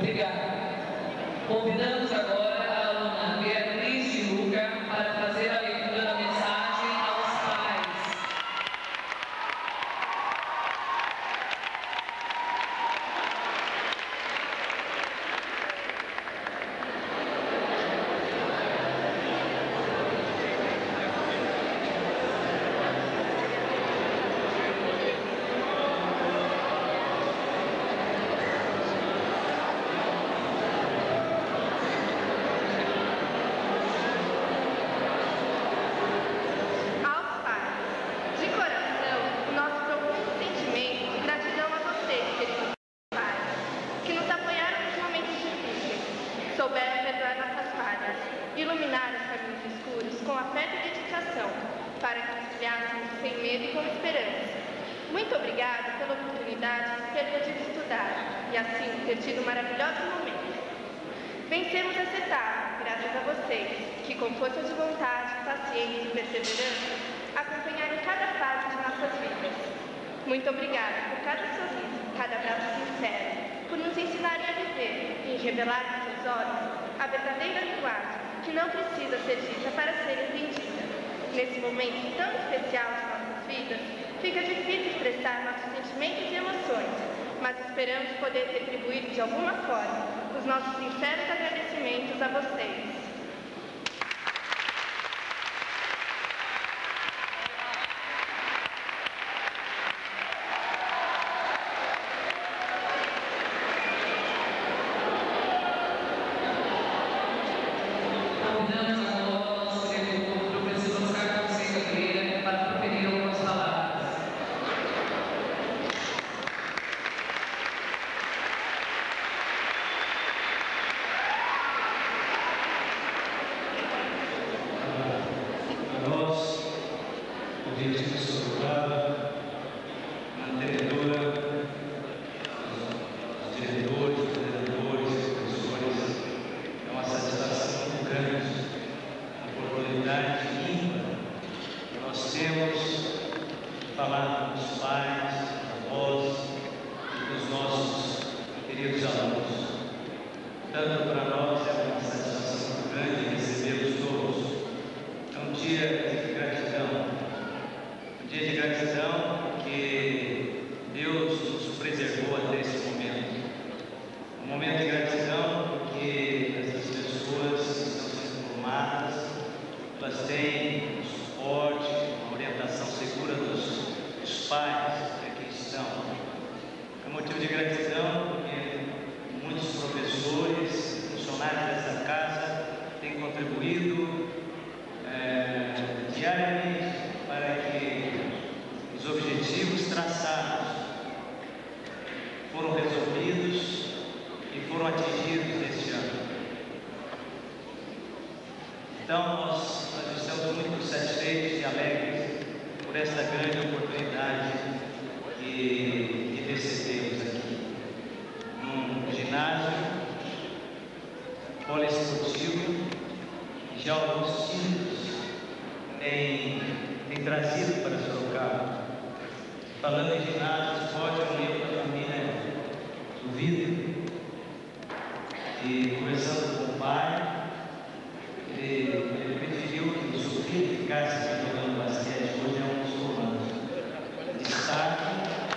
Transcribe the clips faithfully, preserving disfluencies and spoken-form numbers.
Obrigado. Convidamos agora a aluna Beatriz de Luca para fazer a leitura da mensagem aos pais. Souberam perdoar nossas falhas, iluminar os caminhos escuros com afeto e dedicação, para que nos criássemos sem medo e com esperança. Muito obrigada pela oportunidade de ter podido estudar e assim ter tido um maravilhoso momento. Vencemos essa etapa graças a vocês, que com força de vontade, paciência e perseverança acompanharam cada fase de nossas vidas. Muito obrigada por cada sorriso, cada abraço sincero, por nos ensinarem a viver e revelar em seus olhos a verdadeira linguagem que não precisa ser dita para ser entendida. Nesse momento tão especial de nossas vidas, fica difícil expressar nossos sentimentos e emoções, mas esperamos poder retribuir de alguma forma os nossos sinceros agradecimentos a vocês. Convidamos agora o nosso diretor, o professor Oscar Fonseca Pereira, para proferir algumas palavras. Para nós, o direito estruturado, a mantenedora, os diretores, os coordenadores, os professores, é uma satisfação muito grande, a oportunidade ímpar que nós temos de falar com os pais, avós e com os nossos queridos alunos. Tanto para nós é uma satisfação muito grande recebê-los todos. É um dia de gratidão, um dia de gratidão porque Deus nos preservou até esse momento. Um momento de gratidão porque essas pessoas estão sendo formadas, elas têm um suporte, uma orientação segura dos, dos pais que aqui estão. É um motivo de gratidão porque muitos professores, funcionários dessa casa têm contribuído é, diariamente para que os objetivos traçados foram resolvidos e foram atingidos neste ano. Então, nós, nós estamos muito satisfeitos e alegres por esta grande oportunidade que, que recebemos aqui. Num ginásio poliesportivo, que já alguns títulos têm, têm trazido para Sorocaba. Falando em ginásio, esporte, eu me lembro da família do Vitor. E conversando com o pai, ele, ele preferiu que o seu filho ficasse jogando basquete. Hoje é um dos comandos. Destaque.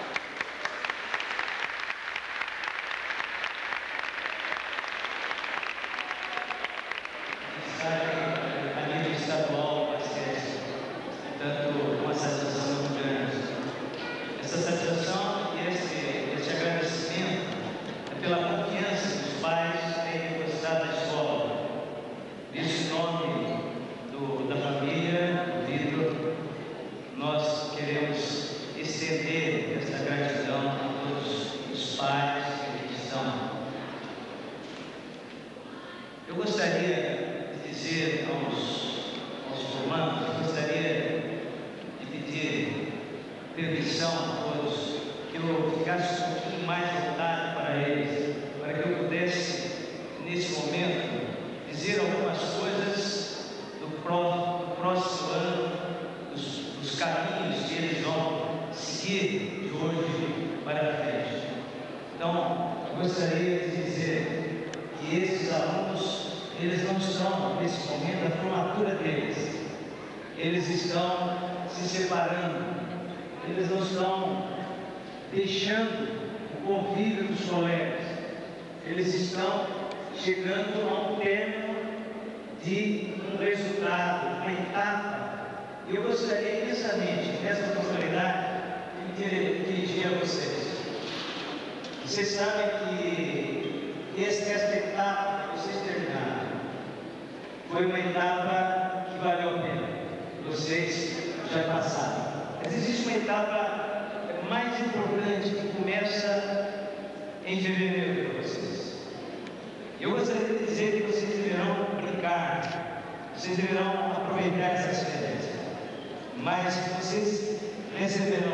Destaque a nível estadual o basquete. Portanto, uma satisfação muito grande. Essa satisfação e esse, esse agradecimento é pela confiança que os pais têm depositado na escola. Nesse nome do, da família, do Vitor, nós queremos estender essa gratidão a todos os pais que aqui estão. Eu gostaria de dizer aos, aos formandos, eu gostaria de pedir permissão a todos que eu ficasse um pouquinho mais voltado para eles, para que eu pudesse, nesse momento, dizer algumas coisas do, pró, do próximo ano, dos, dos caminhos que eles vão seguir de hoje para frente. Então, gostaria de dizer que esses alunos, eles não estão, nesse momento, na formatura deles. Eles estão se separando, eles não estão deixando o convívio dos colegas, eles estão chegando a um término de um resultado, uma etapa. E eu gostaria imensamente, nessa oportunidade, de me dirigir a vocês. Vocês sabem que esta etapa que vocês terminaram foi uma etapa que valeu a pena. Vocês já passaram. Mas existe uma etapa mais importante que começa em fevereiro para vocês. Eu gostaria de dizer que vocês deverão brincar, vocês deverão aproveitar essas férias, mas vocês receberão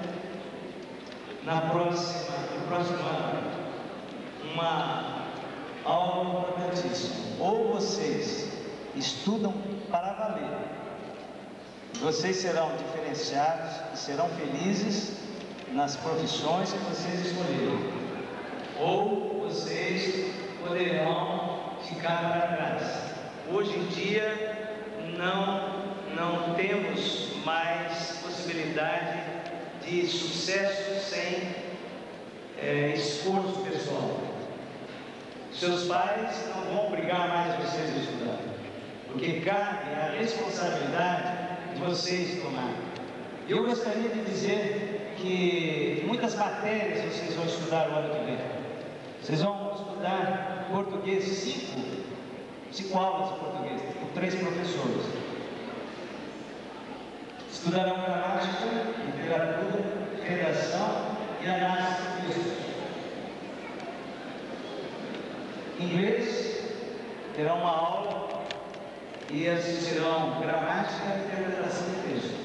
na próxima, no próximo ano uma aula importantíssima. Ou vocês estudam para valer, vocês serão diferenciados e serão felizes nas profissões que vocês escolherem, ou vocês poderão ficar para trás. Hoje em dia não, não temos mais possibilidade de sucesso sem é, esforço pessoal. Seus pais não vão obrigar mais vocês a estudar, porque cabe a responsabilidade de vocês tomar. Eu gostaria de dizer que muitas matérias vocês vão estudar o ano que vem. Vocês vão estudar português, cinco, cinco aulas de português, com três professores. Estudarão gramática, literatura, redação e análise de textos. Inglês, terão uma aula e assistirão gramática e interpretação de texto.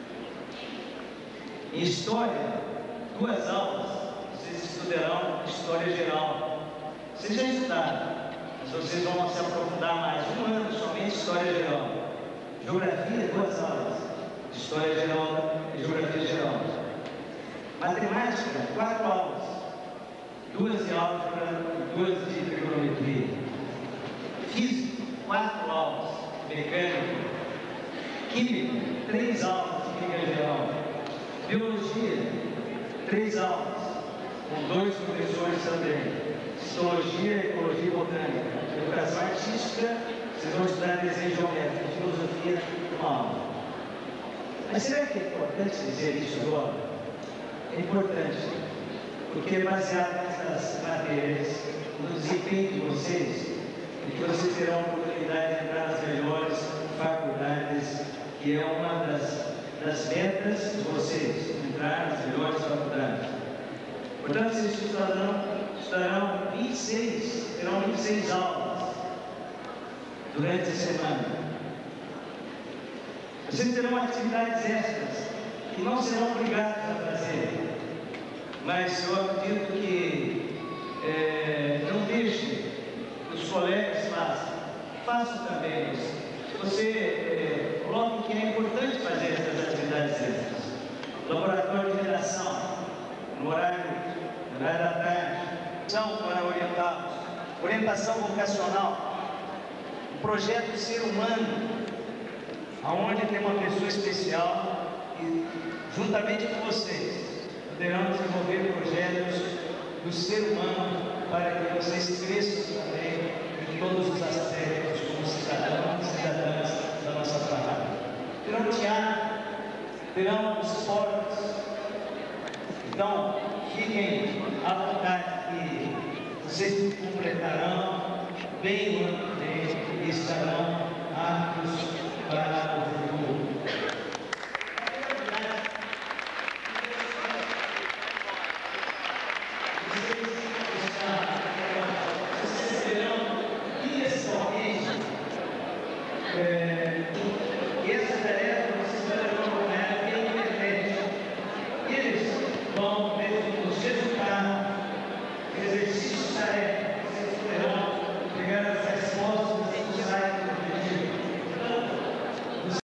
Em história, duas aulas, vocês estudarão história geral. Vocês já estudaram, mas vocês vão se aprofundar mais. Um ano somente história geral. Geografia, duas aulas, história geral e geografia geral. Matemática, quatro aulas, duas de álgebra e duas de trigonometria. Física, quatro aulas, mecânica. Química, três aulas de química geral. Biologia, três aulas, com dois professores também. Histologia, ecologia e botânica. Educação artística, vocês vão estudar desenho geométrico. Filosofia, uma aula. Mas será que é importante dizer isso agora? É importante, porque baseado nessas matérias, no desempenho de vocês, e que vocês terão a oportunidade de entrar nas melhores faculdades, que é uma das, das metas de vocês, entrar nas melhores faculdades. Portanto, vocês estudarão, estudarão vinte e seis, terão vinte e seis aulas durante a semana. Vocês terão atividades extras que não serão obrigados a fazer, mas eu acredito que é, não deixe que os colegas façam, façam também isso. Você é, coloque que é importante fazer essas atividades extras. Laboratório de redação, no horário, no horário da tarde, são para orientá-los. Orientação vocacional, o projeto Ser Humano, aonde tem uma pessoa especial e, juntamente com vocês, poderão desenvolver projetos do ser humano para que vocês cresçam também em todos os aspectos como cidadãos e cidadãs da nossa família. Terão teatro, terão esportes. Então, fiquem à vontade que vocês completarão bem o ano que vem e estarão aptos para o futuro.